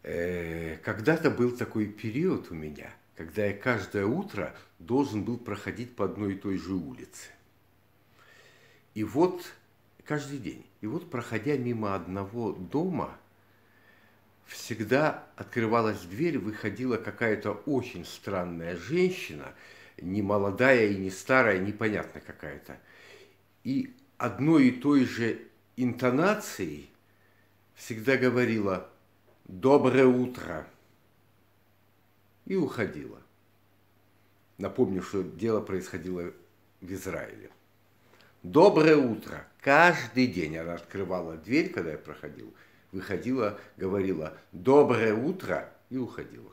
Когда-то был такой период у меня, когда я каждое утро должен был проходить по одной и той же улице. И вот каждый день. И вот, проходя мимо одного дома, всегда открывалась дверь, выходила какая-то очень странная женщина, не молодая и не старая, непонятно какая-то. И одной и той же интонацией всегда говорила «Доброе утро» и уходила. Напомню, что дело происходило в Израиле. Доброе утро. Каждый день она открывала дверь, когда я проходил, выходила, говорила доброе утро и уходила.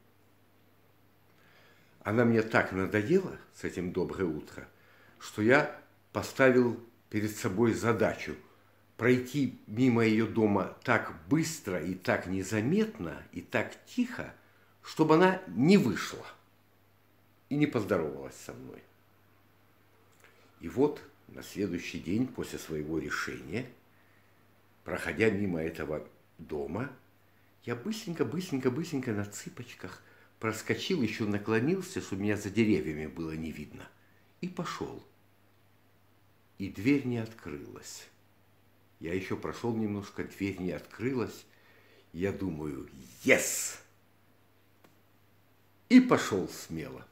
Она мне так надоела с этим доброе утро, что я поставил перед собой задачу пройти мимо ее дома так быстро и так незаметно и так тихо, чтобы она не вышла и не поздоровалась со мной. И вот на следующий день после своего решения, проходя мимо этого дома, я быстренько на цыпочках проскочил, еще наклонился, чтобы меня за деревьями было не видно, и пошел. И дверь не открылась. Я еще прошел немножко, дверь не открылась. Я думаю, yes! И пошел смело.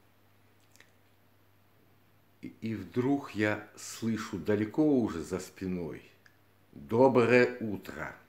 И вдруг я слышу далеко уже за спиной «Доброе утро».